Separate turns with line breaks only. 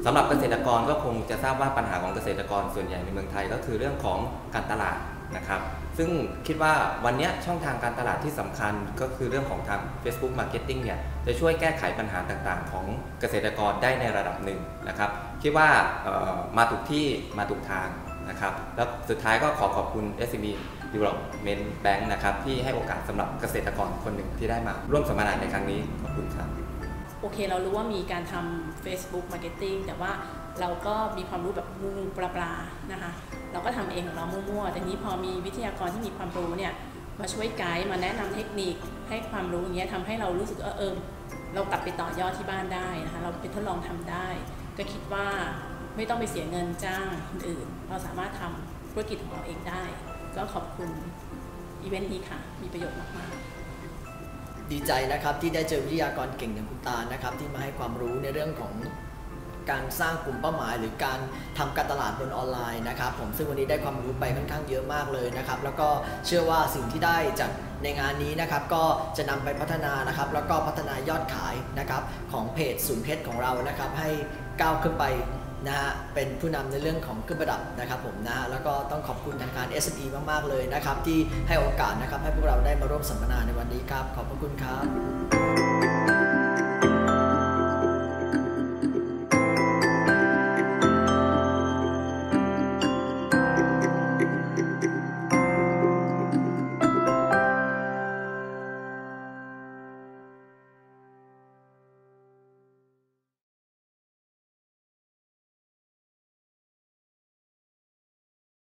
สำหรับเกษตรกรก็คงจะทราบว่าปัญหาของเกษตรกรส่วนใหญ่ในเมืองไทยก็คือเรื่องของการตลาดนะครับซึ่งคิดว่าวันนี้ช่องทางการตลาดที่สำคัญก็คือเรื่องของทาง Facebook Marketing เนี่ยจะช่วยแก้ไขปัญหาต่างๆของเกษตรกรได้ในระดับหนึ่งนะครับคิดว่ามาถูกที่มาถูกทางนะครับแล้วสุดท้ายก็ขอบคุณ SME Development Bank นะครับที่ให้โอกาสสำหรับเกษตรกรคนหนึ่งที่ได้มาร่วมสัมมนาในครั้งนี้ขอบคุณครับ
โอเคเรารู้ว่ามีการทำ Facebook Marketing แต่ว่าเราก็มีความรู้แบบงูปลาๆนะคะเราก็ทำเองของเรามั่วๆแต่นี้พอมีวิทยากรที่มีความรู้เนี่ยมาช่วยไกด์มาแนะนำเทคนิคให้ความรู้อย่างเงี้ยทำให้เรารู้สึกว่าเรากลับไปต่อยอดที่บ้านได้นะคะเราไปทดลองทำได้ก็คิดว่าไม่ต้องไปเสียเงินจ้างคนอื่นเราสามารถทำธุรกิจของเราเองได้ก็ขอบคุณอีเวนต์นี้ค่ะมีประโยชน์มากๆ
ดีใจนะครับที่ได้เจอวิทยากรเก่งอย่างคุณตานะครับที่มาให้ความรู้ในเรื่องของการสร้างกลุ่มเป้าหมายหรือการทำการตลาดบนออนไลน์นะครับผมซึ่งวันนี้ได้ความรู้ไปค่อนข้างเยอะมากเลยนะครับแล้วก็เชื่อว่าสิ่งที่ได้จากในงานนี้นะครับก็จะนำไปพัฒนานะครับแล้วก็พัฒนายอดขายนะครับของเพจศูนย์เพชรของเรานะครับให้ก้าวขึ้นไปนะฮะเป็นผู้นำในเรื่องของเครื่องประดับนะครับผมนะฮะแล้วก็ต้องขอบคุณธนาคาร SME มากๆเลยนะครับที่ให้โอกาสนะครับให้พวกเราได้มาร่วมสัมมนาในวันนี้ครับขอบพระคุณครับ